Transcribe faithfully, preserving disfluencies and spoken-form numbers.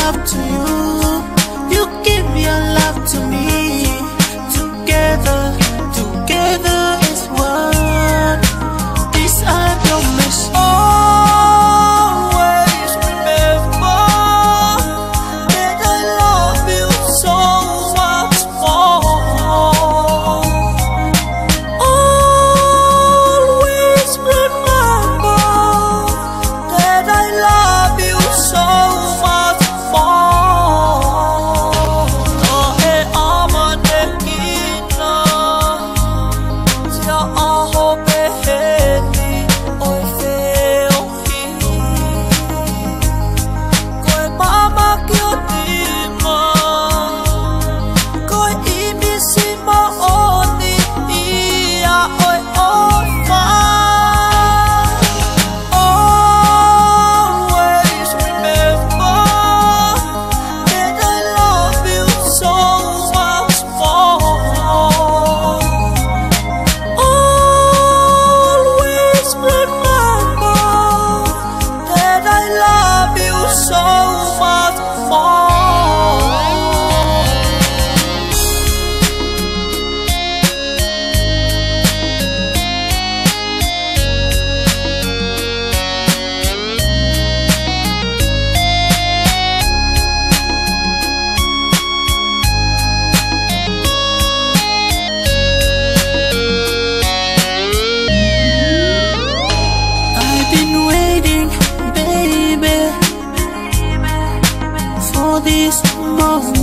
love to you, you give your love to me. Together, together is one. This I promise. Always remember that I love you so much more. Always remember that I love you so much more. 너의 어머니기나 저 어호베헤니 오이세오히 거의 마마교니마 거의 이미시마 오니 이야 오이 오이마. Always remember that I love you so much more. Always remember that I love you so much more. I've been waiting, baby, for this moment.